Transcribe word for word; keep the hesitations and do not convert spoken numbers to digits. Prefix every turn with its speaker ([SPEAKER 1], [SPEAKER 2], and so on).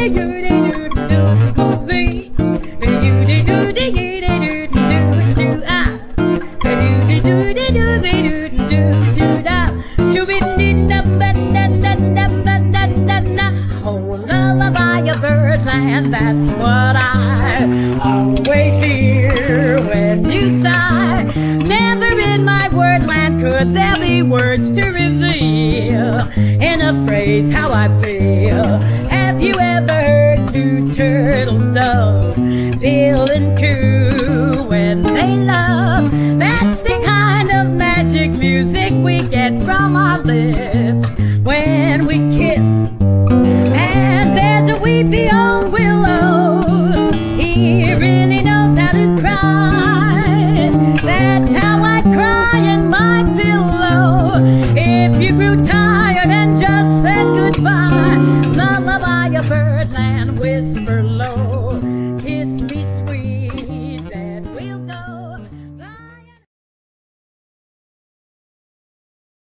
[SPEAKER 1] And that's what I always hear when you sigh. Never in my wordland could there be words to reveal in a phrase how I feel. Have you ever heard two turtle doves feeling cool when they love? That's the kind of magic music we get from our lips when we kiss. And there's a weepy old willow, he really knows how to cry. That's how I cry in my pillow if you grew tired and just said goodbye. Lullaby of birdland whisper